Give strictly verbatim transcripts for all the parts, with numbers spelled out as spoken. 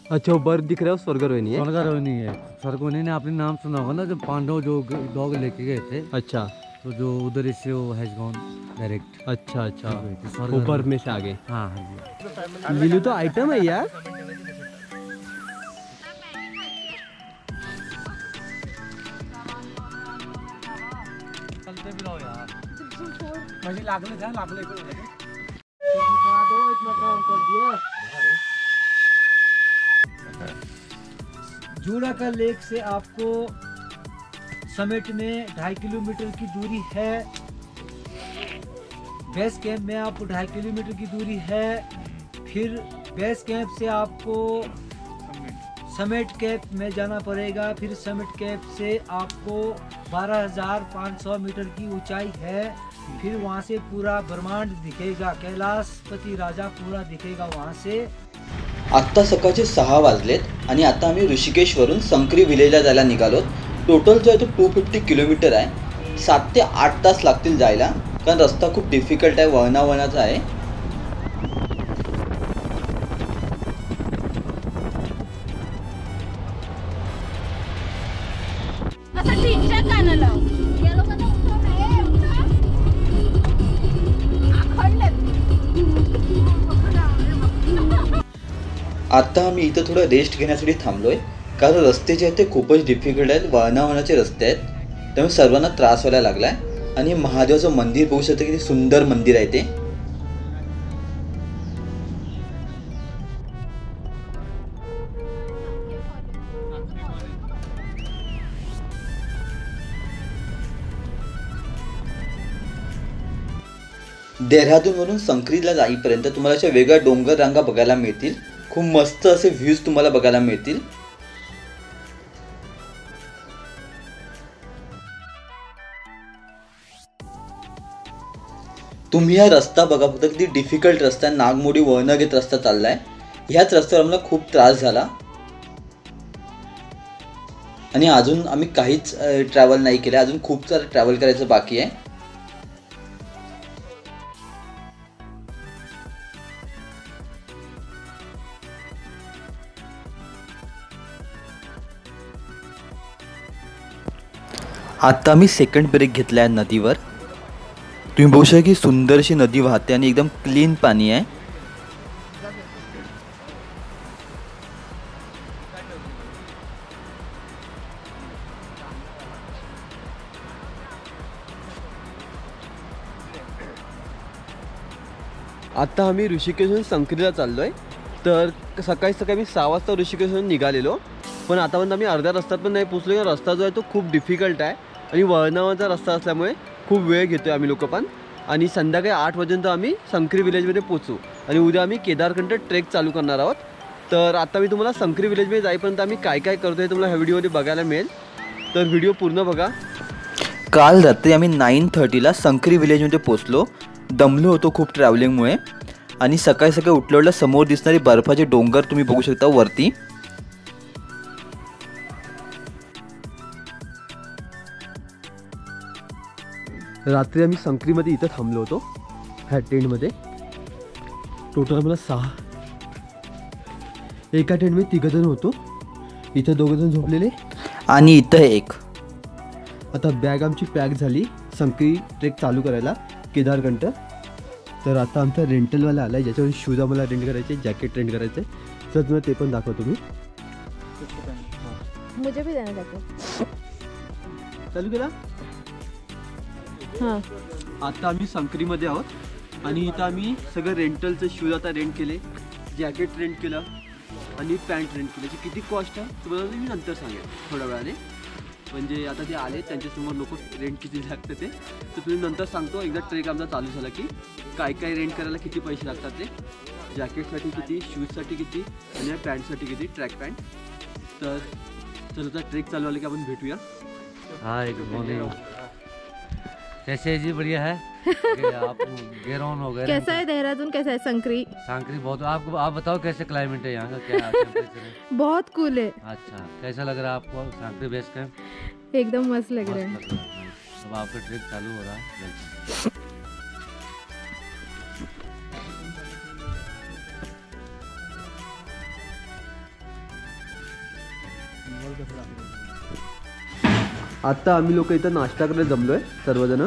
अच्छा वो बर्फ दिख रहा है स्वर्गारोहिणी है। स्वर्गारोहिणी है। स्वर्गारोहिणी ने आपने नाम सुना होगा ना, जब पांडव जो डॉग लेके गए थे। अच्छा तो जो उधर से वो हैज गॉन डायरेक्ट। अच्छा अच्छा स्वर्गारोहिणी। वो बर्फ में से आ गए। हाँ हाँ जी। लीलू तो आइटम है यार। चलते भी रहो यार। मुझे लागले था लागले को दो इतना काम कर दिया। जूड़ा का लेक से आपको समिट में ढाई किलोमीटर की दूरी है। बेस कैंप में आपको ढाई किलोमीटर की दूरी है। फिर बेस कैंप से आपको समिट कैंप में जाना पड़ेगा। फिर समिट कैंप से आपको बारह हजार पाँच सौ मीटर की ऊंचाई है। फिर वहाँ से पूरा ब्रह्मांड दिखेगा, कैलाशपति राजा पूरा दिखेगा वहाँ से। आत्ता सकाळचे सहा वाजलेत आणि आता आम्ही ऋषिकेशवरून संक्री विलेजला जायला निघालो। टोटल जो आहे तो टू फिफ्टी किलोमीटर आहे। सात ते आठ तास लागतील जायला, कारण रस्ता खूप डिफिकल्ट आहे, वळणा वळणाचा आहे। आता आम्ही इथं थोडं रेस्ट घेण्यासाठी थांबलोय, कारण रस्ते जे आहेत ते खूपच डिफिकल्ट आहेत, वळणावळणाचे रस्ते आहेत, त्यामुळे सर्वांना त्रास व्हायला लागलाय। आणि महादेवाचं मंदिर बघू शकता, किती सुंदर मंदिर आहे ते। देहरादूनवरून संक्रीला जाईपर्यंत तुम्हाला अशा वेगळ्या डोंगर रांगा बघायला मिळतील। खूप मस्त असे व्ह्यूज तुम्हाला बघायला मिळतील। तुम्ही हा रस्ता बघा फक्त, किती डिफिकल्ट रस्ता आहे, नागमोडी वळण घेत रस्ता चाललाय। ह्याच रस्त्यावर आम्हाला खूप त्रास झाला आणि अजून आम्ही काहीच ट्रॅव्हल नाही केलं, अजून खूप सारं ट्रॅव्हल करायचं बाकी आहे। आता मी सेकंड ब्रेक घेतला आहे नदीवर। तुम्ही बघू शकता की सुंदर अशी नदी वाहते आणि एकदम क्लीन पाणी आहे। आता आम्ही ऋषिकेशहून संक्रीला चाललोय। तर सकाळी सकाळी मी सहा वाजता ऋषिकेशहून निघालेलो, पण आतापर्यंत आम्ही अर्ध्या रस्त्यात पण नाही पोचलो। रस्ता जो आहे तो खूप डिफिकल्ट आहे आणि वळणावळचा रस्ता असल्यामुळे खूप वेळ घेतोय आम्ही लोक पण। आणि संध्याकाळी आठ वाजेपर्यंत आम्ही संक्री विलेजमध्ये पोचू आणि उद्या आम्ही केदारखंड ट्रेक चालू करणार आहोत। तर आता मी तुम्हाला संक्री विलेजमध्ये जाईपर्यंत आम्ही काय काय करतो हे तुम्हाला ह्या व्हिडिओमध्ये बघायला मिळेल, तर व्हिडिओ पूर्ण बघा। काल रात्री आम्ही नाईन थर्टीला संक्री विलेजमध्ये पोचलो। दमलो होतो खूप ट्रॅव्हलिंगमुळे आणि सकाळी सकाळी उठल्यावर समोर दिसणारी बर्फाचे डोंगर तुम्ही बघू शकता वरती। रात्री आम्ही संक्रीमध्ये इथं थांबलो होतो ह्या टेंटमध्ये। टोटल आम्हाला सहा, एका टेंटमध्ये तिघजण होतो। इथं दोघंजण झोपलेले आणि इथं एक। आता बॅग आमची पॅक झाली संक्री ट्रेक चालू करायला केदारखंड। तर आता आमचा रेंटलवाला आला आहे, ज्याच्यावर शूज आम्हाला रेंट करायचे, जॅकेट रेंट करायचे। तर तुम्हाला ते पण दाखवतो मी। मुझे भी देना जॅकेट। चालू केला। हां आता आम्ही संक्रीमध्ये आहोत आणि इथं आम्ही सगळं रेंटलचं शूज आता रेंट केले, जॅकेट रेंट केलं आणि पॅन्ट रेंट केली। किती कॉस्ट आहे तुम्हाला मी नंतर सांगेन थोड्या वेळाने, म्हणजे आता ते आले त्यांच्यासमोर लोक रेंट किती लागतं ते तर तुम्ही नंतर सांगतो। एकदा ट्रेक आमचा चालू झाला की काय काय रेंट करायला किती पैसे लागतात ते, जॅकेटसाठी किती, शूजसाठी किती आणि पॅन्टसाठी किती, ट्रॅक पॅन्ट। तर चलो ट्रेक चालू आला की आपण भेटूया। Hi good morning. कैसे जी? बढ़िया है। आप गेरौन हो गए। कैसा है देहरादून, कैसा है संक्री? संक्री बहुत। आपको आप बताओ कैसे क्लाइमेट है यहाँ का, क्या टेम्परेचर है? बहुत कूल है। अच्छा, कैसा लग रहा है आपको संक्री बेस कैंप? एकदम मस्त लग रहा है। अब आपका ट्रिप चालू हो रहा है। आता आम्ही लोक इथं नाश्ता करायला जमलोय सर्वजण.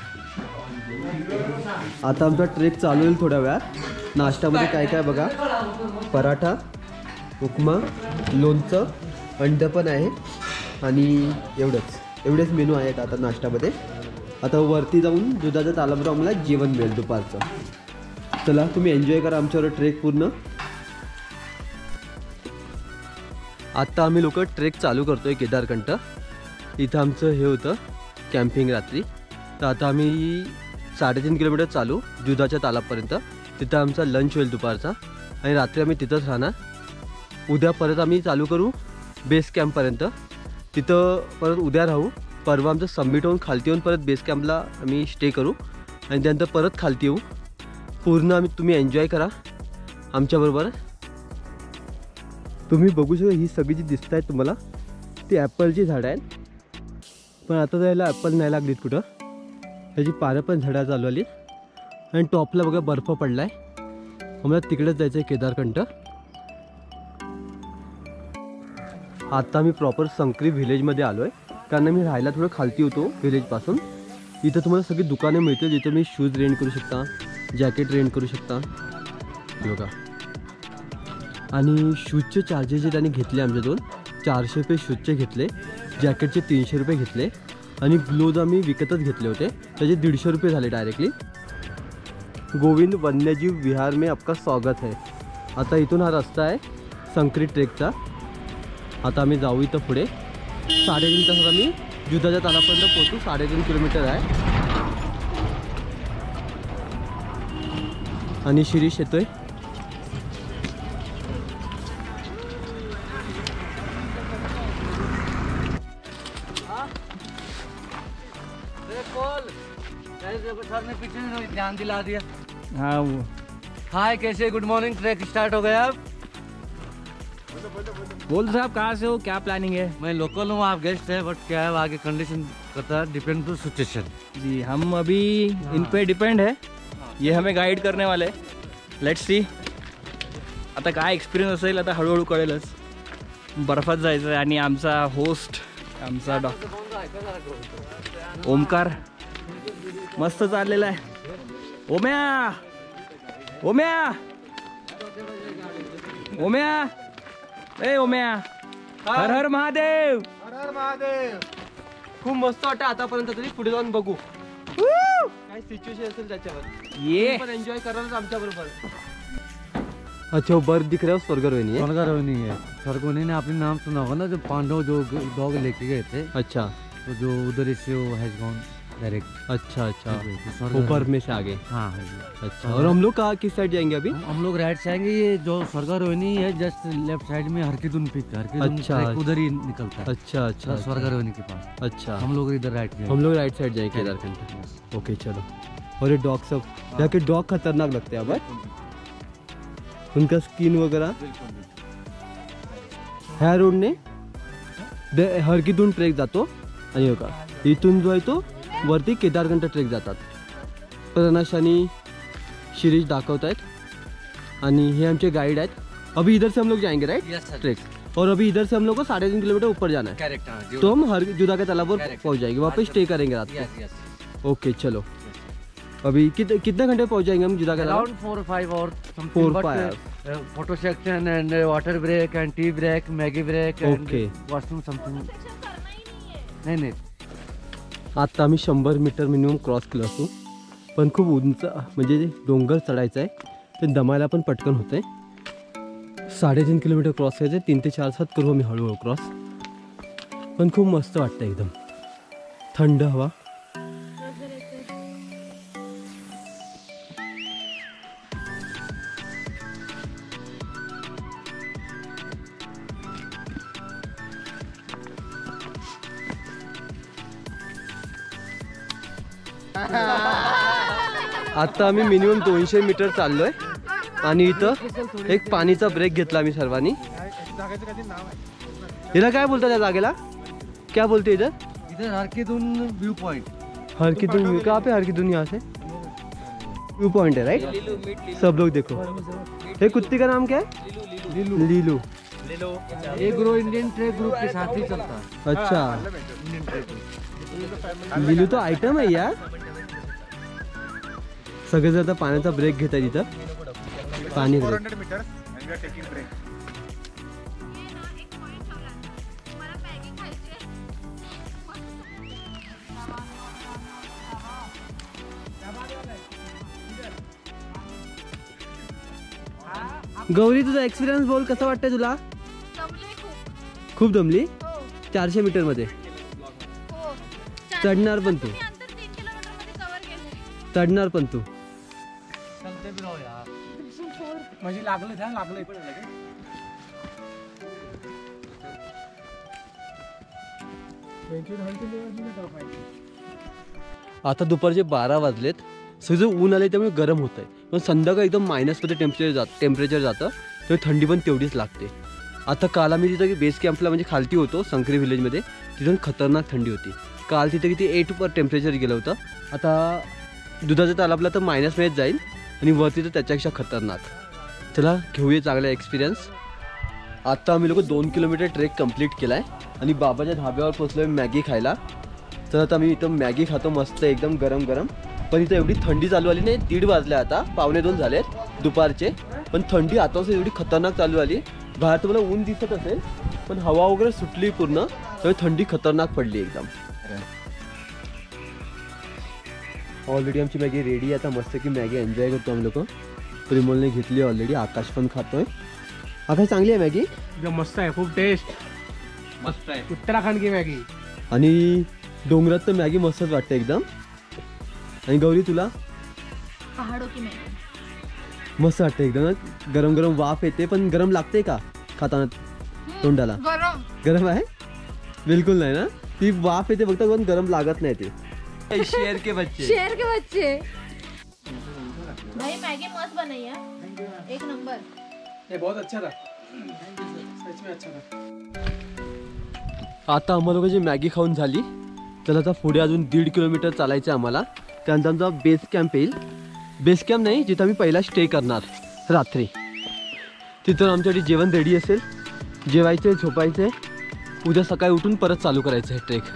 आता आमचा ट्रेक चालू होईल थोड्या वेळात. नाश्त्यामध्ये काय काय बघा, पराठा, उपमा, लोणचं, अंड पण आहे आणि एवढंच एवढेच मेनू आहेत आता नाश्त्यामध्ये. आता वरती जाऊन दुधाच्या तालावर आम्हाला जेवण मिळेल दुपारचं. चला तुम्ही एन्जॉय करा आमच्यावर ट्रेक पूर्ण. आत्ता आम्ही लोक ट्रेक चालू करतोय केदारकंठ. इथं आमचं हे होतं कॅम्पिंग रात्री. तर आता आम्ही साडेतीन किलोमीटर चालू दुधाच्या तालापर्यंत. तिथं आमचा लंच होईल दुपारचा आणि रात्री आम्ही तिथंच राहणार. उद्या परत आम्ही चालू करू बेस कॅम्पपर्यंत. तिथं परत उद्या राहू. परवा आमचं सबमिट होऊन खालती येऊन परत बेस कॅम्पला आम्ही स्टे करू आणि त्यानंतर परत खालती येऊ. पूर्ण आम्ही तुम्ही एन्जॉय करा आमच्याबरोबर. तुम्ही बघू शकता ही सगळी जी दिसत आहेत तुम्हाला ती ॲपलची झाडं आहेत. पण आता जायला ॲपल नाही लागलीत कुठं. त्याची पानं पण झाडं चालू आली आणि टॉपला बघा बर्फ पडला आहे. आम्हाला तिकडेच जायचं आहे केदारकंठ. आता मी प्रॉपर संक्री व्हिलेजमध्ये आलो आहे कारण मी राहायला थोडं खालती होतो व्हिलेजपासून. इथं तुम्हाला सगळी दुकाने मिळतील जिथं मी शूज रेंट करू शकता, जॅकेट रेंट करू शकता बघा. आणि शूजचे चार्जेस जे त्यांनी घेतले आमच्याजवळ चारशे रुपये शूजचे घेतले, जॅकेटचे तीनशे रुपये घेतले आणि ग्लोज आम्ही विकतच घेतले होते त्याचे दीडशे रुपये झाले डायरेक्टली. गोविंद वन्यजीव विहार में आपका स्वागत है. आता इथून हा रस्ता आहे संक्री ट्रेकचा. आता आम्ही जाऊ इथं पुढे. साडेतीन तासात आम्ही दुधाच्या तालापर्यंत पोहोचू. साडेतीन किलोमीटर आहे आणि शिरीष येतोय. सर ने पीछे ध्यान दिला दिया. हाँ वो हाय कैसे, गुड मॉर्निंग. ट्रैक स्टार्ट हो गया. अब बोल साहब कहाँ से हो, क्या प्लानिंग है? मैं लोकल हूँ, आप गेस्ट हैं, बट क्या है आगे कंडीशन करता है, डिपेंड टू सिचुएशन. जी हम अभी इन पे डिपेंड है. ये हमें गाईड करने वाले. लेट्स सी आता काय एक्सपिरियन्स असेल आता हळूहळू कळेलच. बर्फात जायचं आहे आणि आमचा होस्ट आमचा डॉक्टर ओमकार मस्त चाललेला आहे. ओम्या ओम्या ओम्या ए ओम्या, हर हर महादेव. हर महादेव. खूप मस्त वाटतं आतापर्यंत तरी. पुढे जाऊन बघू काय सिच्युएशन असेल त्याच्यावर. ये पण एन्जॉय करायलाच आमच्या बरोबर. अच्छा वो बर्फ दिख रहा है स्वर्गरोहिणी है. स्वर्गरोहिणी है. स्वर्गरोहिणी ने आपने नाम सुना होगा ना, जो पांडव जो डॉग लेके गए थे. अच्छा तो जो उधर से वो हैज गॉन डायरेक्ट. अच्छा अच्छा तो वो बर्फ में से आगे. हाँ. अच्छा और हम लोग कहाँ किस साइड जाएंगे अभी? हम हम लोग राइट से आएंगे. ये जो स्वर्गरोहिणी है जस्ट लेफ्ट साइड में हरकीदुन पीक. हरकीदुन अच्छा. ट्रैक उधर ही निकलता है. अच्छा अच्छा अच्छा. स्वर्गरोहिणी के पास. अच्छा हम लोग इधर राइट में. हम लोग राइट साइड जाएंगे केदारकंठ. ओके चलो. और ये डॉग सब यहाँ के डॉग खतरनाक लगते हैं अब. उनका स्किन वगैरह ह्या रोडने हरकीतून ट्रेक जातो आणि बघा इथून जो आहे तो वरती केदारकंठ ट्रेक जातात. प्रनाश आणि शिरीष दाखवत आहेत आणि हे आमचे गाइड आहेत. अभी इधर से हम लोग जाएंगे राइट Yes, sir. ट्रेक. और अभी इधर से हम लोग को साढ़े तीन किलोमीटर ऊपर जाना है. करेक्ट. तो हम हर जुदा के तालाब पर Correct. पहुंच जाएंगे. वहाँ पे स्टे करेंगे रात यस यस. को. ओके चलो. अभी कित, कितने घंटे पहुंच जाएंगे हम जुदा के तालाब? Around four or five or something. Four, but, five. uh, photo section and uh, water break and tea break, Maggie break and Okay. washroom something. नहीं नहीं. आता आम्ही शंभर मीटर मिनिमम क्रॉस केलं असू. पण खूप उंच म्हणजे डोंगर चढायचं आहे ते दमायला पण पटकन होतं आहे. साडेतीन किलोमीटर क्रॉस करायचं आहे. तीन ते चार सात करू आम्ही हळूहळू क्रॉस. पण खूप मस्त वाटतं एकदम थंड हवा. आता आम्ही मिनिमम दोनशे मीटर चाललोय आणि इथं एक पाणीचा ब्रेक घेतला आम्ही सर्वांनी. हिला काय बोलतात त्या जागेला? क्या बोलते इधर? इधर हरकीदुन व्यू पॉइंट. हरकीदुन. कहाँ पे हरकीदुन? यहाँ से व्यू पॉइंट है राइट. सब लोग देखो. ये कुत्ती का नाम क्या है? Leelu. Leelu. Agro Indian trek group के साथ ही चलता है। अच्छा, लिलू तो आयटम आहे यार. सगळे जर आता पाण्याचा ब्रेक घेत आहे तिथं. पाणी break. गौरी, तुझा एक्सपिरियन्स बोल, कसा वाटतंय तुला? खूप दमली. चारशे मीटर मध्ये चढणार पण तू चढणार पण तू चलते भी रहो यार. म्हणजे लागलं ध्यान लागलं आता दुपारचे बारा वाजलेत. सगळं ऊन आले त्यामुळे गरम होत आहे, पण संध्याकाळी एकदम मायनसमध्ये टेम्परेचर जात टेम्परेचर जातं तेव्हा थंडी पण तेवढीच लागते. आता काल आम्ही तिथं बेस कॅम्पला म्हणजे खालती होतो संक्री विलेजमध्ये, तिथून खतरनाक थंडी होती. काल तिथे किती एट वर टेम्परेचर गेलं होतं. आता दुधाच्या तालाबला तर मायनसमध्येच जाईल आणि वरती तर त्याच्यापेक्षा खतरनाक. चला घेऊया चांगला एक्सपिरियन्स. आता आम्ही लोक दोन किलोमीटर ट्रेक कंप्लीट केला आहे आणि बाबाच्या धाब्यावर पोचलो आहे मॅगी खायला. तर आता मी इथं मॅगी खातो मस्त एकदम गरम गरम. पण इथं एवढी थंडी चालू आली नाही. दीड वाजले, आता पावणे दोन झालेत दुपारचे, पण थंडी आतापासून एवढी खतरनाक चालू आली. बाहेर तुम्हाला ऊन दिसत असेल पण हवा वगैरे सुटली पूर्ण, त्यामुळे थंडी खतरनाक पडली एकदम. ऑलरेडी आमची मॅगी रेडी आहे. आता मस्त की मॅगी एन्जॉय करतो आम्ही लोक. प्रिमोलने घेतली ऑलरेडी, आकाश पण खातोय. आकाश, चांगली आहे मॅगी? एकदम मस्त आहे, खूप टेस्ट मस्त है. उत्तराखंड की मॅगी. आणि डोंगरात तर मॅगी मस्तच वाटते एकदम. आणि गौरी, तुला? पहाड़ों की मॅगी मस्त वाटते एकदम. गरम गरम वाफ येते, पण गरम लागते का खाताना तोंडाला? गरम गरम आहे? बिलकुल नाही ना, ती वाफ येते फक्त, पण गरम लागत नाही ते. शेर के बच्चे शेर के बच्चे. भाई मैगी मस्त बनाई है, एक नंबर. ये बहुत अच्छा था, सच में अच्छा था. आता आम्हाला लोकांची मॅगी खाऊन झाली. तर आता पुढे अजून दीड किलोमीटर चालायचं आहे आम्हाला. त्यानंतर आमचा बेस कॅम्प येईल. बेस कॅम्प नाही, जिथं आम्ही पहिला स्टे करणार रात्री. तिथून आमच्यासाठी जेवण रेडी असेल. जेवायचे, झोपायचे, उद्या सकाळी उठून परत चालू करायचं आहे ट्रेक.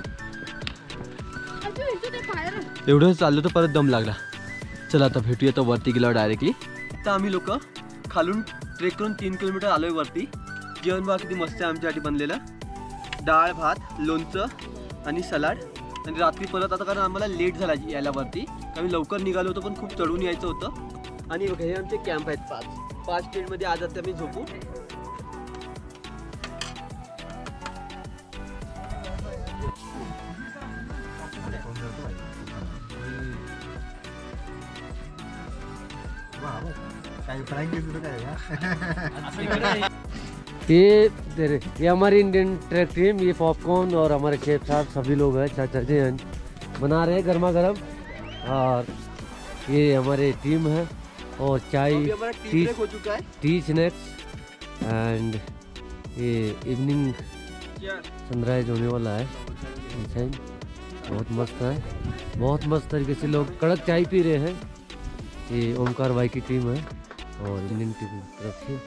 एवढं चाललं तर परत दम लागला. चला आता भेटूया तर वरती गेल्यावर डायरेक्टली. तर आम्ही लोक खालून ट्रेक करून तीन किलोमीटर आलोय वरती. जेवण बघा किती मस्त आहे आमच्यासाठी बनलेलं. डाळ, भात, लोणचं आणि सलाड. आणि रात्री परत आता, कारण आम्हाला लेट झाला यायला वरती, आम्ही लवकर निघालो होतो पण खूप चढून यायचं होतं. आणि हे आमचे कॅम्प आहेत पाच पाच टेंटमध्ये. आज आता आम्ही झोपू. ये तेरे ये हमारी इंडियन ट्रैक टीम, ये पॉपकॉर्न और हमारे शेफ साहब सभी लोग हैं, चाचा जी हैं, बना रहे हैं गर्मा गर्म. और ये हमारे टीम है. और चाय, टी हो चुका है. टी स्नैक्स एंड ये इवनिंग सनराइज होने वाला है. बहुत मस्त है, बहुत मस्त तरीके से लोग कड़क चाय पी रहे हैं. ये ओमकार भाई की टीम है और इंडियन टीम तरफ से.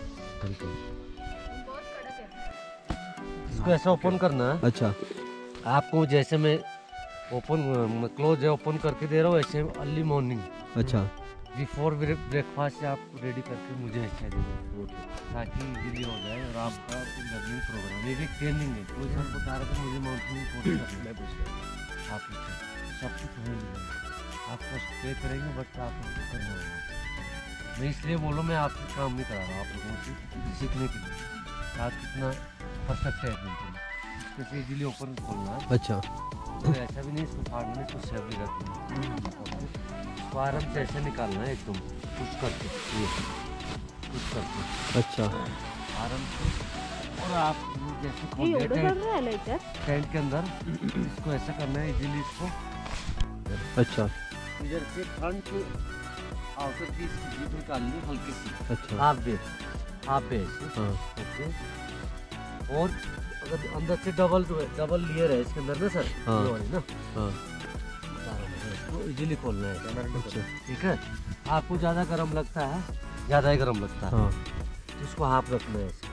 इसको ऐसा ओपन करना है. अच्छा, आपको जैसे मैं ओपन क्लोज है ओपन करके दे रहा हूँ, ऐसे अर्ली मॉर्निंग अच्छा. बिफोर ब्रेकफास्ट से आप रेडी करके मुझे अच्छा दे, ताकि इजीली हो जाए. और आपका लर्निंग प्रोग्राम ये भी ट्रेनिंग है. कोई सर बता रहा था मुझे माउंटेनिंग कोर्स करना है, आप सब कुछ हो जाएगा. आपको पे करेंगे बट आपको करना होगा. मैं इसलिए बोलो, मैं आपसे काम नहीं करा रहा हूँ, आप लोगों से सीखने के लिए आप कितना परफेक्ट है बिल्कुल. इसको इजीली ओपन खोलना है. अच्छा, तो ऐसा भी नहीं इसको फाड़ना, इसको सेव भी रखना. इसको आराम से ऐसे निकालना है एकदम कुछ करके, ये कुछ करके अच्छा. आराम से. और आप जैसे खोल एवढं दिया कर राहिलं याच्यात. टेंट के अंदर, इसको ऐसा करना है इजीली. इसको अच्छा, इधर से फ्रंट आउटर की स्टिच निकालनी हल्की सी, अच्छा. Half base, half base. हाँ. ओके. और अगर अंदर से डबल डबल लेयर है इसके अंदर ना सर, हाँ. ये वाली ना, हाँ. इसको इजीली खोलना है. अच्छा. ठीक है. आपको ज़्यादा गर्म लगता है, ज़्यादा ही गर्म लगता है, हाँ. तो इसको हाफ रखना है ऐसे.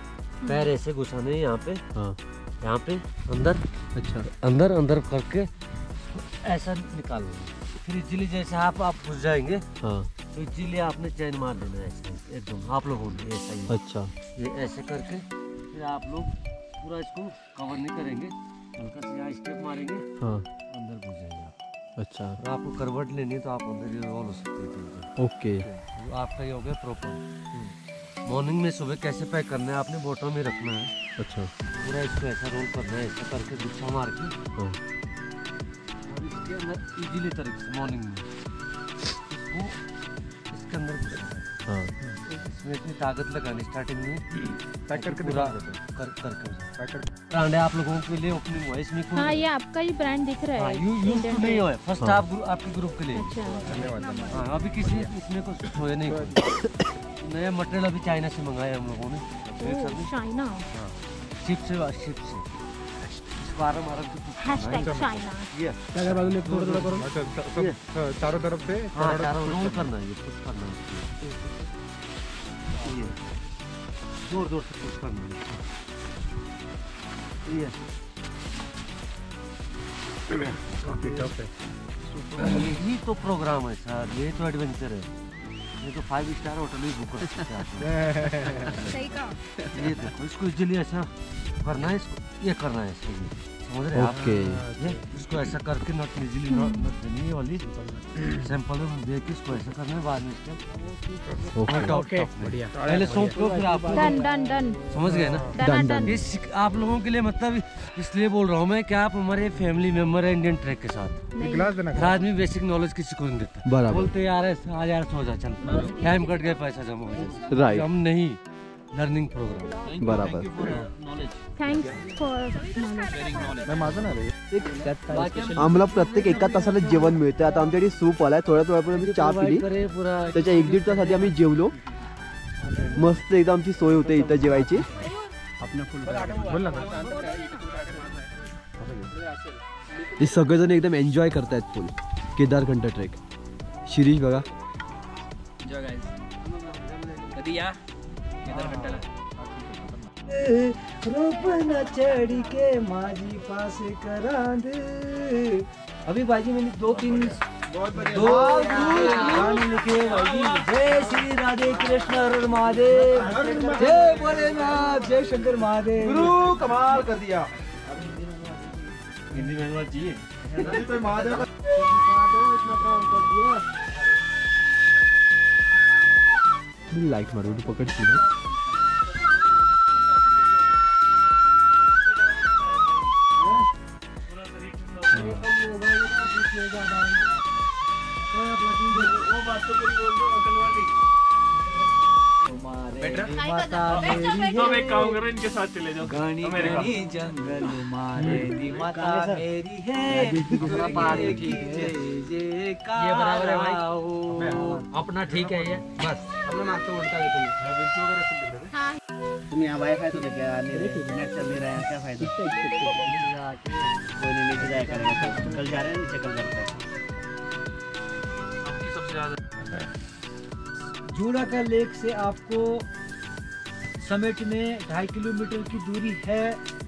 पैर ऐसे घुसाने यहाँ पे, हाँ यहाँ पे अंदर, अच्छा अंदर अंदर करके ऐसा निकालना। फिर इजीली जैसे आप आप घुस जाएंगे हाँ तो इजीली आपने चैन मार देना है ऐसे एकदम, आप लोगों ने ऐसा ही। अच्छा ये ऐसे करके फिर आप लोग पूरा इसको कवर नहीं करेंगे, हल्का से यहाँ स्टेप मारेंगे, हाँ अंदर घुस जाएंगे आप। अच्छा और आपको करवट लेनी है तो आप अंदर ये रोल हो सकते हैं। ओके तो आपका ये हो गया प्रॉपर। मॉर्निंग में सुबह कैसे पैक करना है, आपने बॉटम में रखना है, अच्छा पूरा इसको ऐसा रोल करना है, ऐसा करके गुच्छा मार के हाँ और इसके अंदर इजीली तरीके से मॉर्निंग में इसको इसके अंदर घुसाना है। हाँ इसमें इतनी ताकत लगानी स्टार्टिंग में पैक करके पूरा कर करके ब्रांड है आप लोगों के लिए ओपनिंग हुआ है इसमें कोई- हाँ ये आपका ही ब्रांड दिख रहा हाँ, है। यू यूज Indian नहीं brand। हुआ फर्स्ट हाँ। आप ग्रुप आपके ग्रुप के लिए। अच्छा हाँ अभी किसी इसमें कुछ होया नहीं कोई। नया मटेरियल अभी चाइना से मंगाया हम लोगों ने एक साथ में। चाइना शिप से शिप से इसको आराम आराम से push करना है। Hashtag China. ये थोड़ा थोड़ा करो ये। चारों तरफ से हाँ चारों रोल करना है, ये पुश करना है ये जोर जोर से पुश करना है ये यही तो प्रोग्राम है सर, ये तो एडवेंचर है, ये तो फाइव स्टार होटल ही बुक कर सकते हैं आप। सही कहा। ये देखो इसको इजीली ऐसा करना है, इसको ये करना है इसको भी। समझ रहे हैं आप? ओके ये इसको ऐसा करके नट इजीली नट नट देनी है वाली सैंपल में दे के इसको ऐसा करना है, बाद में इसको ओके टॉप टॉप बढ़िया पहले सौंप लो फिर आप डन डन डन समझ गए ना। Done done. इस आप लोगों के लिए मतलब इसलिए बोल रहा हूँ मैं कि आप हमारे फैमिली मेंबर है इंडियन ट्रैक के साथ। गिलास देना फिर आदमी बेसिक नॉलेज किसी को नहीं देता, बराबर बोलते यार ऐसा आज यार सो जा चल टाइम कट गया पैसा जमा हो जाए। राइट हम नहीं, लर्निंग प्रोग्राम। बराबर थँक्स फॉर मैं माझं ना रे आम्हाला प्रत्येक एका तासाला जेवण मिळतं. आता आमच्याकडे सूप आलाय, थोड्या थोड्या आम्ही चहा पिली, करे पूरा त्याच्या एक दीड तास आधी आम्ही जेवलो. मस्त एकदम आमची सोय होते इथं जेवायची. बोल ना हे सगळेजण एकदम एन्जॉय करतायत फुल केदारखंड ट्रेक. शिरीष बघा कधी या केदारखंडाला. रोपना चढ़ के माझी पास करांद. अभी बाजी मैंने दो तीन दो गाने लिखे भाई. जय श्री राधे कृष्ण हर महादेव, जय भोलेनाथ, जय शंकर महादेव. गुरु कमाल कर दिया. हिंदी में आना चाहिए। तो महादेव का इतना काम कर दिया. मी लाईट मारू पकडची ना. एक काम करो इनके साथ चले जाओ घनी अमेरिका. घनी जंगल मारे दी माता मेरी है, तेरे की जय जयकार. ये बराबर है भाई. हो. अपना ठीक है ये बस. आपला मागचा उलटा घेतो. हाँ तुम यहाँ वाईफाई तो लेके आ नहीं रहे, नेट चल नहीं रहा है, क्या फायदा. कोई नहीं नीचे जाया करेगा, कल जा रहे हैं नीचे, कल करते हैं. सबसे ज्यादा जूड़ा का लेक से आपको समिट में ढाई किलोमीटर की दूरी है.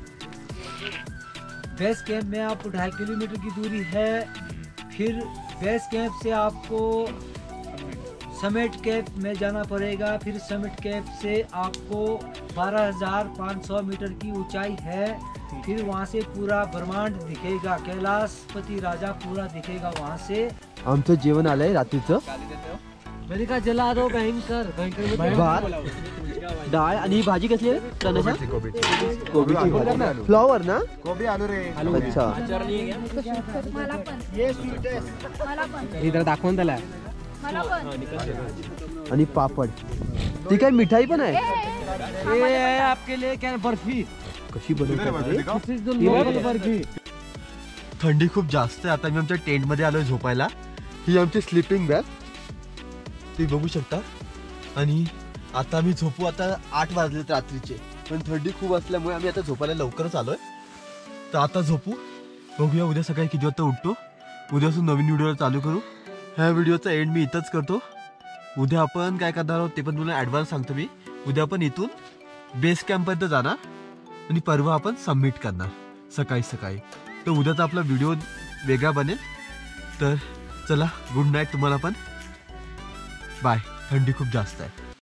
बेस कैंप में आपको ढाई किलोमीटर की दूरी है. फिर बेस कैंप से आपको समिट कैंप में जाना पड़ेगा. फिर समिट कैंप से आपको बारह हजार पाँच सौ मीटर की ऊंचाई है. फिर वहाँ से पूरा ब्रह्मांड दिखेगा, कैलाशपति राजा पूरा दिखेगा वहाँ से. आमचं जेवण आलंय रात्रीचं. मैंने कहा जला दो भयंकर भयंकर में भात डाळ आणि ही भाजी कसली आहे चण्याची? कोबी कोबीची. फ्लॉवर ना? कोबी आलू रे. अच्छा मला पण ये स्वीट है. मला पण इधर दाखवून त्याला. मला पण. आणि पापड. ती काय मिठाई पण आहे. ये है आपके लिए क्या बर्फी. कशी बनवतात रे? This is the local barfi. थंडी खूप जास्त आहे. आता मी आमच्या टेंट मध्ये आलोय झोपायला. ही आमची स्लीपिंग बॅग ती बघू शकता. आणि आता आम्ही झोपू. आता आठ वाजलेत रात्रीचे, पण थंडी खूप असल्यामुळे आम्ही आता झोपायला लवकरच आलोय. तर आता झोपू. बघूया उद्या सकाळी किती वाजता उठतो. उद्यापासून नवीन व्हिडिओ चालू करू. ह्या व्हिडिओचा एंड मी इथंच करतो. उद्या आपण काय करणार आहोत ते पण तुला ॲडव्हान्स सांगतो मी. उद्या आपण इथून बेस कॅम्पपर्यंत जाणार आणि परवा आपण सबमिट करणार सकाळी सकाळी. तर उद्याचा आपला व्हिडिओ वेगळा बनेल. तर चला गुड नाईट तुम्हाला पण. बाय. थंडी खूप जास्त आहे.